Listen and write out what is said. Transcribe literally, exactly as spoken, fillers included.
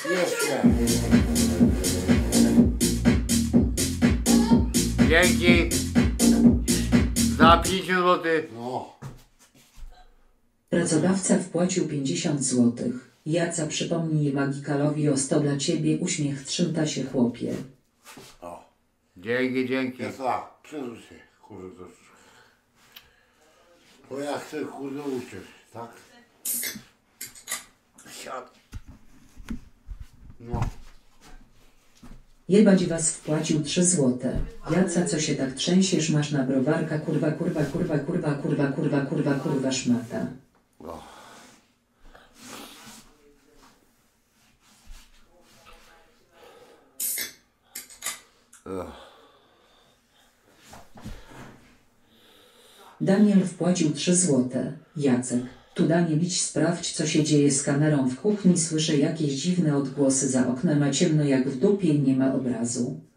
Jeszcze. Dzięki. Za pięćdziesiąt złotych. No. Pracodawca wpłacił pięćdziesiąt złotych. Jaca, przypomnij Magikalowi o sto dla ciebie, uśmiech, trzymta się chłopie. O. Dzięki, dzięki. Ja tak, przesuń się, kurde, troszeczkę. Bo ja chcę, kurde, uciec, tak? Siad. No. Jebać was wpłacił trzy złote. Jaca, co się tak trzęsiesz, masz na browarka, kurwa, kurwa, kurwa, kurwa, kurwa, kurwa, kurwa, kurwa, szmata. O. Ugh. Daniel wpłacił trzy złote. Jacek, tu Daniel, idź sprawdź, co się dzieje z kamerą w kuchni, słyszę jakieś dziwne odgłosy za oknem, a ciemno jak w dupie i nie ma obrazu.